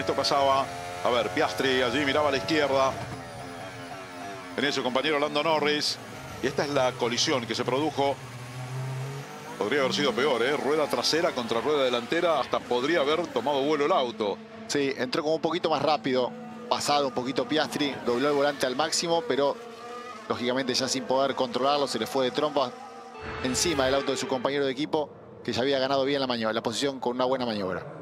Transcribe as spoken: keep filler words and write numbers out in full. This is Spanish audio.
Esto pasaba, a ver, Piastri allí miraba a la izquierda. Venía su compañero Lando Norris. Y esta es la colisión que se produjo. Podría haber sido peor, ¿eh? Rueda trasera contra rueda delantera. Hasta podría haber tomado vuelo el auto. Sí, entró como un poquito más rápido. Pasado un poquito Piastri. Dobló el volante al máximo, pero lógicamente ya sin poder controlarlo, se le fue de trompa encima del auto de su compañero de equipo, que ya había ganado bien la maniobra, la posición con una buena maniobra.